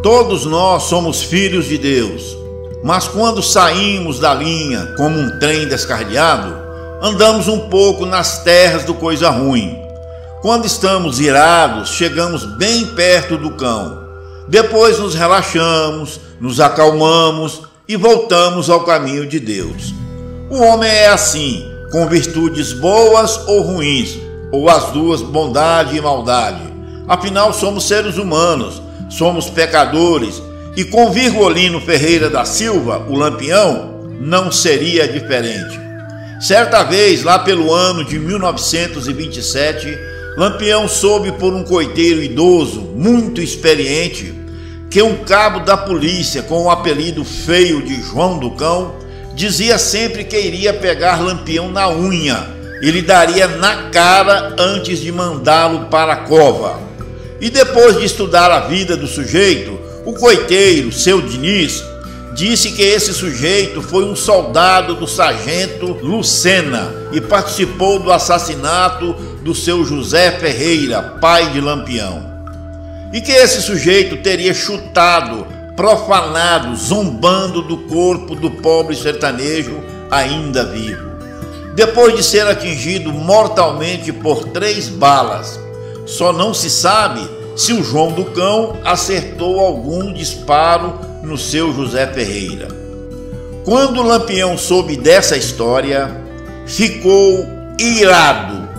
Todos nós somos filhos de Deus, mas quando saímos da linha como um trem descarrilhado, andamos um pouco nas terras do coisa ruim. Quando estamos irados, chegamos bem perto do cão. Depois nos relaxamos, nos acalmamos e voltamos ao caminho de Deus. O homem é assim, com virtudes boas ou ruins, ou as duas, bondade e maldade. Afinal, somos seres humanos, somos pecadores, e com Virgolino Ferreira da Silva, o Lampião, não seria diferente. Certa vez, lá pelo ano de 1927, Lampião soube por um coiteiro idoso, muito experiente, que um cabo da polícia, com o apelido feio de João do Cão, dizia sempre que iria pegar Lampião na unha e lhe daria na cara antes de mandá-lo para a cova. E depois de estudar a vida do sujeito, o coiteiro, seu Diniz, disse que esse sujeito foi um soldado do sargento Lucena e participou do assassinato do seu José Ferreira, pai de Lampião. E que esse sujeito teria chutado, profanado, zombando do corpo do pobre sertanejo ainda vivo, depois de ser atingido mortalmente por 3 balas. Só não se sabe se o João do Cão acertou algum disparo no seu José Ferreira. Quando o Lampião soube dessa história, ficou irado,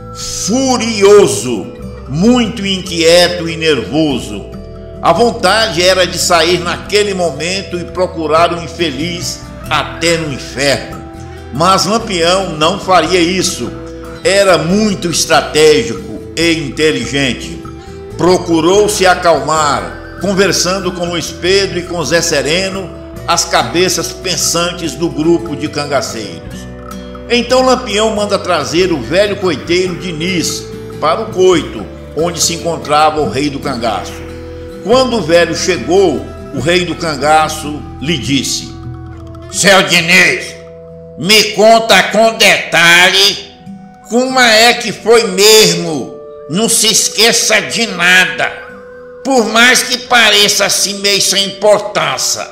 furioso, muito inquieto e nervoso. A vontade era de sair naquele momento e procurar o infeliz até no inferno. Mas Lampião não faria isso. Era muito estratégico e inteligente. Procurou se acalmar, conversando com Luiz Pedro e com Zé Sereno, as cabeças pensantes do grupo de cangaceiros. Então Lampião manda trazer o velho coiteiro Diniz para o coito, onde se encontrava o rei do cangaço. Quando o velho chegou, o rei do cangaço lhe disse: "Seu Diniz, me conta com detalhe como é que foi mesmo. Não se esqueça de nada, por mais que pareça assim meio sem importância."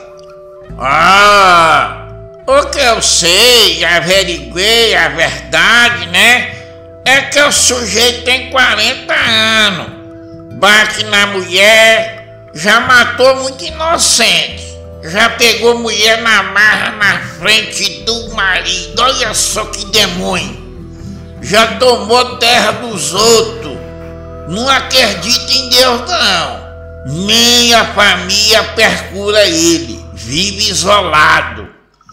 O que eu sei, averiguei a verdade, né? É que o sujeito tem 40 anos, bate na mulher, já matou muito inocente, já pegou mulher na marra na frente do marido, olha só que demônio, já tomou terra dos outros, não acredita em Deus não, nem a família procura ele, vive isolado,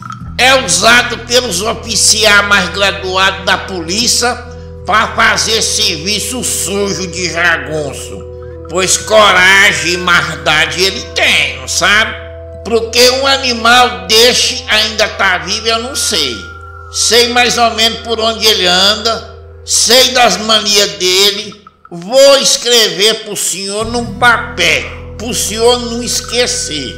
é usado pelos oficiais mais graduados da polícia para fazer serviço sujo de jagunço, pois coragem e maldade ele tem, não sabe? Porque um animal deste ainda tá vivo eu não sei. Sei mais ou menos por onde ele anda, sei das manias dele. Vou escrever pro senhor num papel, pro senhor não esquecer.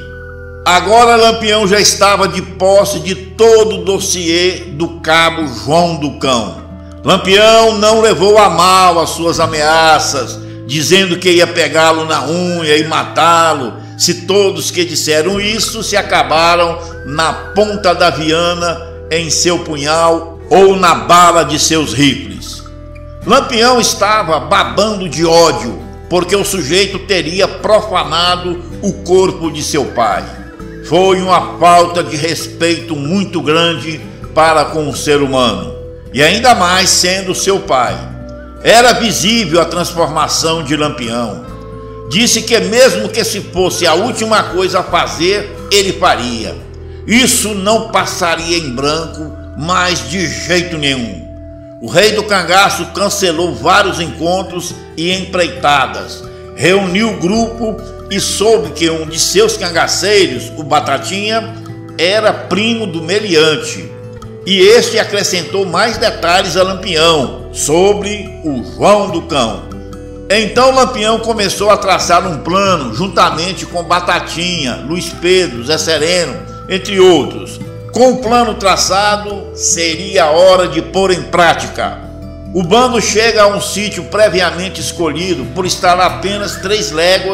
Agora Lampião já estava de posse de todo o dossiê do cabo João do Cão. Lampião não levou a mal as suas ameaças, dizendo que ia pegá-lo na unha e matá-lo, se todos que disseram isso se acabaram na ponta da viana, em seu punhal ou na bala de seus rifles. Lampião estava babando de ódio, porque o sujeito teria profanado o corpo de seu pai. Foi uma falta de respeito muito grande para com o ser humano, e ainda mais sendo seu pai. Era visível a transformação de Lampião. Disse que mesmo que se fosse a última coisa a fazer, ele faria. Isso não passaria em branco, mas de jeito nenhum. O rei do cangaço cancelou vários encontros e empreitadas, reuniu o grupo e soube que um de seus cangaceiros, o Batatinha, era primo do meliante. E este acrescentou mais detalhes a Lampião sobre o João do Cão. Então Lampião começou a traçar um plano juntamente com Batatinha, Luiz Pedro, Zé Sereno, entre outros. Com o plano traçado, seria a hora de pôr em prática. O bando chega a um sítio previamente escolhido por estar a apenas 3 léguas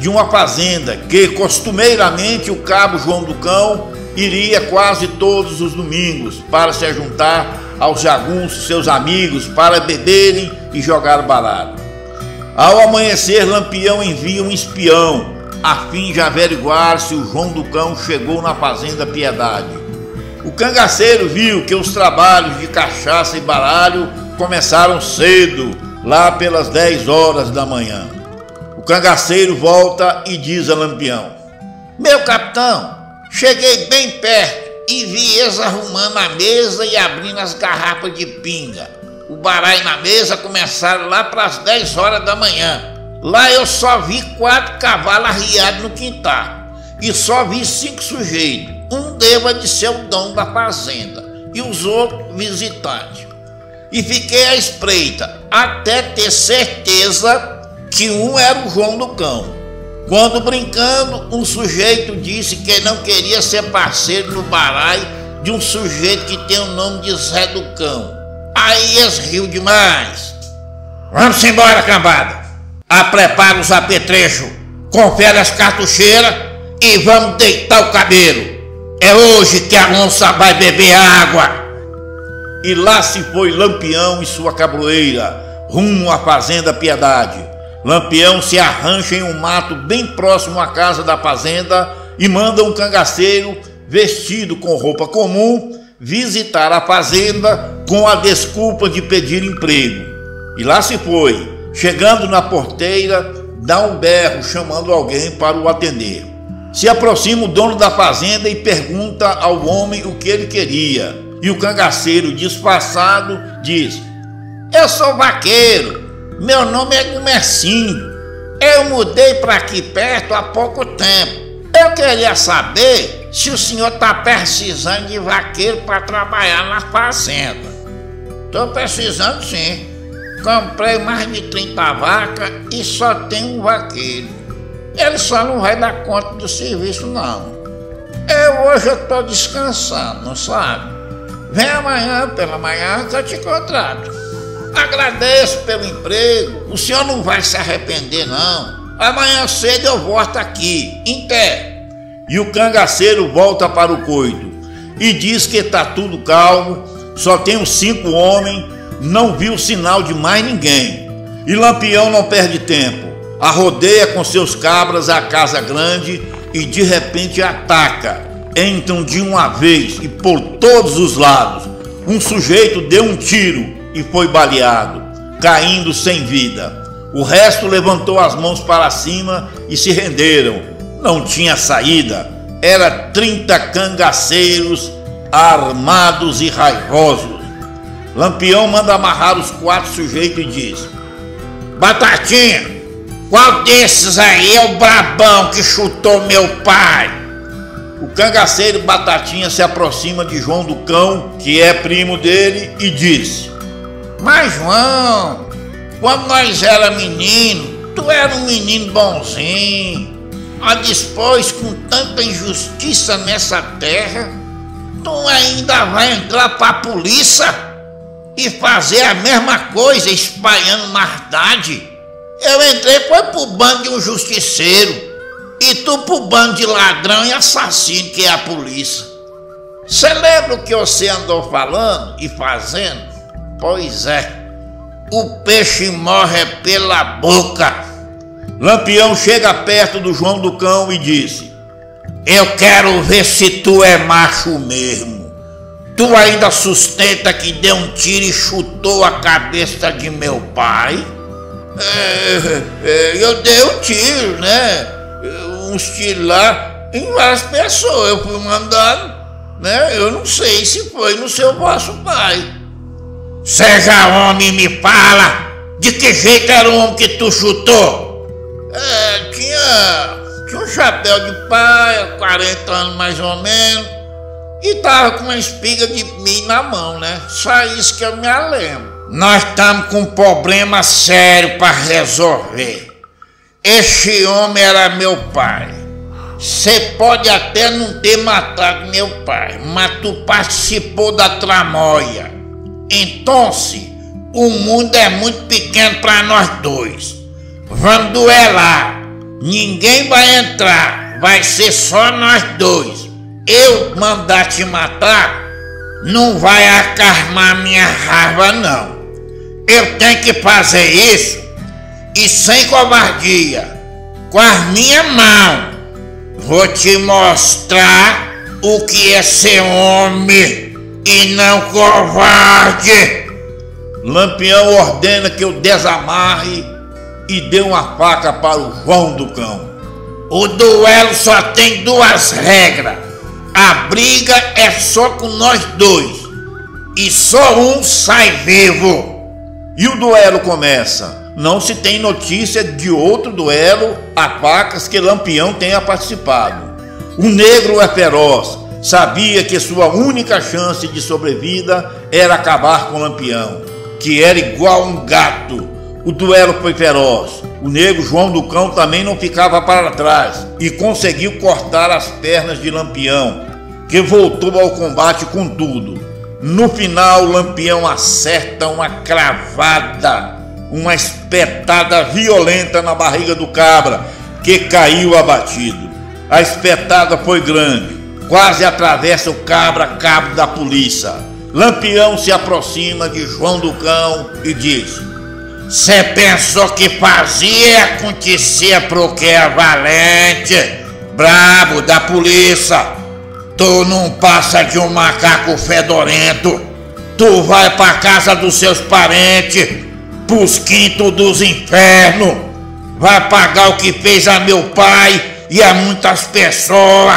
de uma fazenda que costumeiramente o cabo João do Cão iria quase todos os domingos para se juntar aos jagunços, seus amigos, para beberem e jogar baralho. Ao amanhecer, Lampião envia um espião a fim de averiguar se o João do Cão chegou na fazenda Piedade. O cangaceiro viu que os trabalhos de cachaça e baralho começaram cedo, lá pelas 10 horas da manhã. O cangaceiro volta e diz a Lampião: meu capitão, cheguei bem perto e vi eles arrumando a mesa e abrindo as garrafas de pinga. O baralho na mesa começaram lá para as 10 horas da manhã. Lá eu só vi 4 cavalos arriados no quintal e só vi 5 sujeitos. Um deva de ser o dono da fazenda e os outros visitantes. E fiquei à espreita até ter certeza que um era o João do Cão. Quando, brincando, um sujeito disse que não queria ser parceiro no baralho de um sujeito que tem o nome de Zé do Cão. Aí eles riu demais. Vamos embora, cambada. Prepara os apetrechos, confere as cartucheiras e vamos deitar o cabelo. É hoje que a onça vai beber água. E lá se foi Lampião e sua cabroeira, rumo à fazenda Piedade. Lampião se arrancha em um mato bem próximo à casa da fazenda e manda um cangaceiro vestido com roupa comum visitar a fazenda com a desculpa de pedir emprego. E lá se foi. Chegando na porteira, dá um berro chamando alguém para o atender. Se aproxima o dono da fazenda e pergunta ao homem o que ele queria. E o cangaceiro, disfarçado, diz: eu sou vaqueiro, meu nome é Gumercinho. Eu mudei para aqui perto há pouco tempo. Eu queria saber se o senhor está precisando de vaqueiro para trabalhar na fazenda. Estou precisando, sim. Comprei mais de 30 vacas e só tem um vaqueiro. Ele só não vai dar conta do serviço, não. Hoje eu estou descansando, não sabe? Vem amanhã pela manhã que eu te contrato. Agradeço pelo emprego, o senhor não vai se arrepender, não. Amanhã cedo eu volto aqui, em pé. E o cangaceiro volta para o coito e diz que está tudo calmo, só tem os 5 homens. Não viu sinal de mais ninguém. E Lampião não perde tempo. Arrodeia com seus cabras a casa grande e de repente ataca. Entram de uma vez e por todos os lados. Um sujeito deu um tiro e foi baleado, caindo sem vida. O resto levantou as mãos para cima e se renderam. Não tinha saída. Era 30 cangaceiros armados e raivosos. Lampião manda amarrar os 4 sujeitos e diz: Batatinha, qual desses aí é o brabão que chutou meu pai? O cangaceiro Batatinha se aproxima de João do Cão, que é primo dele, e diz: mas João, quando nós era menino, tu era um menino bonzinho. Mas depois, com tanta injustiça nessa terra, tu ainda vai entrar pra polícia e fazer a mesma coisa, espalhando maldade. Eu entrei foi pro bando de um justiceiro e tu pro bando de ladrão e assassino que é a polícia. Você lembra o que você andou falando e fazendo? Pois é, o peixe morre pela boca. Lampião chega perto do João do Cão e disse: eu quero ver se tu é macho mesmo. Tu ainda sustenta que deu um tiro e chutou a cabeça de meu pai? Eu dei um tiro, né? Uns tiros lá em várias pessoas. Eu fui mandando, né? Eu não sei se foi no seu vosso pai. Seja homem e me fala, de que jeito era o homem que tu chutou? Tinha um chapéu de paia, 40 anos mais ou menos. E tava com uma espiga de milho na mão, né? Só isso que eu me lembro. Nós estamos com um problema sério para resolver. Este homem era meu pai. Você pode até não ter matado meu pai, mas tu participou da tramóia. Então, o mundo é muito pequeno para nós dois. Vamos duelar. Ninguém vai entrar, vai ser só nós dois. Eu mandar te matar, não vai acalmar minha raiva não. Eu tenho que fazer isso e sem covardia, com as minhas mãos. Vou te mostrar o que é ser homem e não covarde. Lampião ordena que eu desamarre e dê uma faca para o João do Cão. O duelo só tem duas regras. A briga é só com nós dois e só um sai vivo. E o duelo começa. Não se tem notícia de outro duelo a facas que Lampião tenha participado. O negro é feroz, sabia que sua única chance de sobrevida era acabar com Lampião, que era igual a um gato. O duelo foi feroz. O negro João do Cão também não ficava para trás e conseguiu cortar as pernas de Lampião, que voltou ao combate com tudo. No final, Lampião acerta uma cravada, uma espetada violenta na barriga do cabra, que caiu abatido. A espetada foi grande, quase atravessa o cabra, cabo da polícia. Lampião se aproxima de João do Cão e diz: "Cê pensou que fazia e acontecia porque é valente, brabo da polícia. Tu não passa de um macaco fedorento. Tu vai pra casa dos seus parentes, pros quintos dos infernos. Vai pagar o que fez a meu pai e a muitas pessoas.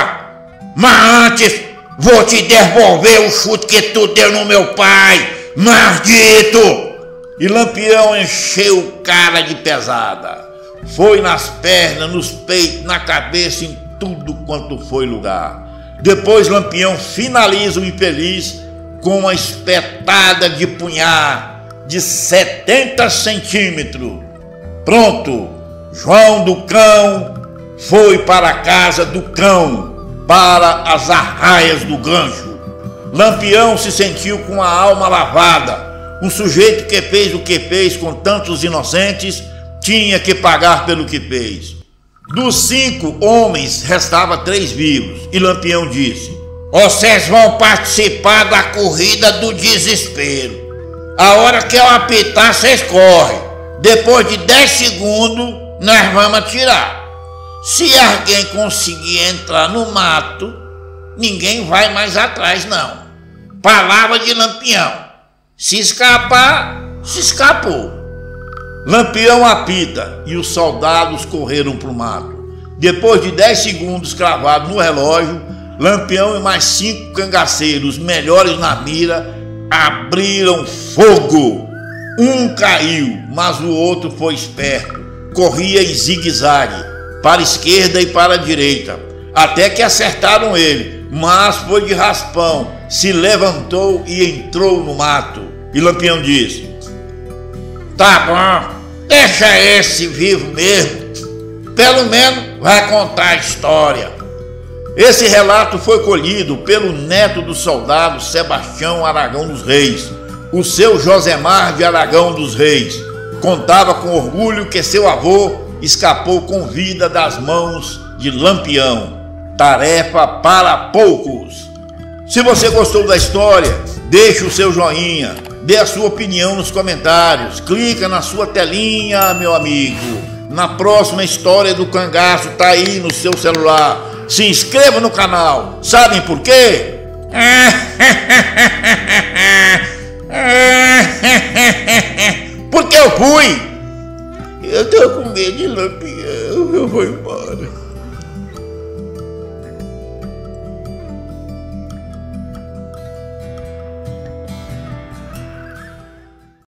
Mas antes, vou te devolver o chute que tu deu no meu pai, maldito!" E Lampião encheu o cara de pesada. Foi nas pernas, nos peitos, na cabeça, em tudo quanto foi lugar. Depois Lampião finaliza o infeliz com uma espetada de punhar de 70 centímetros. Pronto, João do Cão foi para a casa do cão, para as arraias do gancho. Lampião se sentiu com a alma lavada. Um sujeito que fez o que fez com tantos inocentes tinha que pagar pelo que fez. Dos 5 homens, restava 3 vivos. E Lampião disse: "Vocês vão participar da corrida do desespero. A hora que eu apitar, vocês correm. Depois de 10 segundos, nós vamos atirar. Se alguém conseguir entrar no mato, ninguém vai mais atrás não. Palavra de Lampião. Se escapar, se escapou." Lampião apita e os soldados correram para o mato. Depois de 10 segundos cravados no relógio, Lampião e mais 5 cangaceiros melhores na mira abriram fogo. Um caiu, mas o outro foi esperto. Corria em zigue-zague, para a esquerda e para a direita, até que acertaram ele, mas foi de raspão, se levantou e entrou no mato. E Lampião disse: "Tá bom, deixa esse vivo mesmo. Pelo menos vai contar a história." Esse relato foi colhido pelo neto do soldado Sebastião Aragão dos Reis, o seu Josemar de Aragão dos Reis. Contava com orgulho que seu avô escapou com vida das mãos de Lampião. Tarefa para poucos. Se você gostou da história, deixe o seu joinha, dê a sua opinião nos comentários, clica na sua telinha, meu amigo. Na próxima história do cangaço tá aí no seu celular. Se inscreva no canal. Sabem por quê? Porque eu fui. Eu tô com medo de Lampião. Eu vou embora.